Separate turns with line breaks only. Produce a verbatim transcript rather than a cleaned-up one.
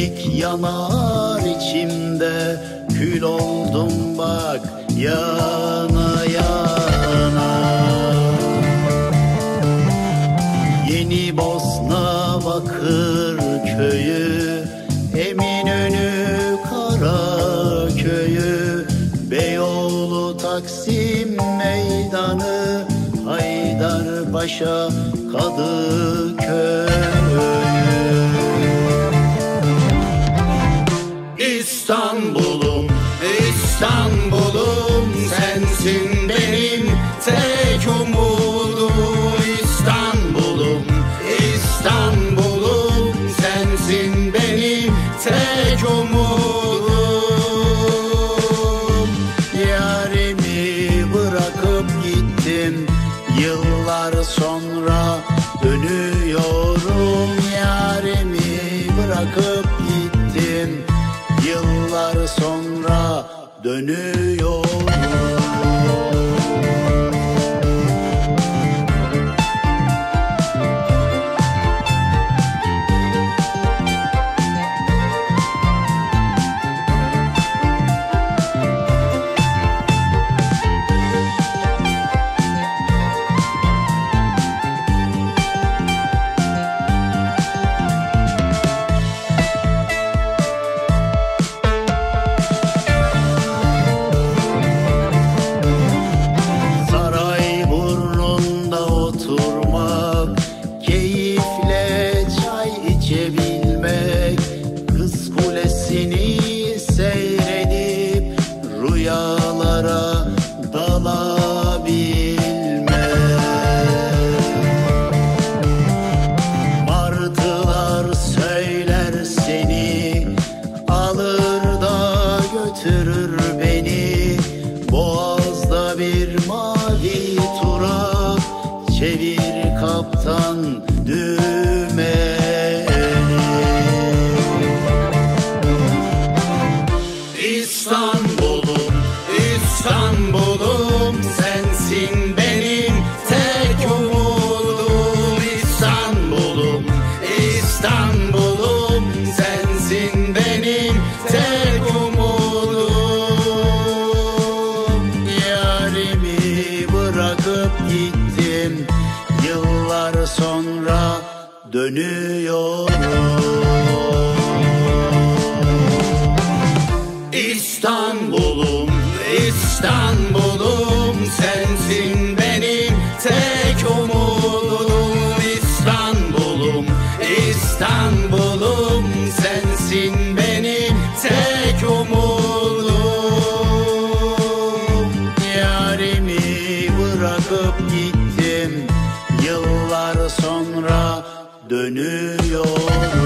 Çiçek yanar içimde, kül oldum bak yana yana. Yeni Bosna Bakırköy'ü, Eminönü Karaköy'ü, Beyoğlu Taksim Meydanı, Haydarpaşa Kadıköy'ü. İstanbul'um, İstanbul'um, sensin benim tek umudum. İstanbul'um, İstanbul'um, sensin benim tek umudum. Yarimi bırakıp gittim, yıllar sonra dönüyorum. Yarimi bırakıp gittim, yıllar sonra dönüyorum. Bilmek, Kız Kulesi'ni seyredip rüyalara dalabilmek. Martılar söyler seni, alır da götürür beni. Boğaz'da bir mavi tura, çevir kaptan düğme. İstanbul'um, İstanbul'um, sensin benim tek umudum. İstanbul'um, İstanbul'um, sensin benim tek umudum. Yarimi bırakıp gittim, yıllar sonra dönüyorum. İstanbul'um, İstanbul'um, sensin benim tek umudum. İstanbul'um, İstanbul'um, sensin benim tek umudum. Yarimi bırakıp gittim, yıllar sonra dönüyorum.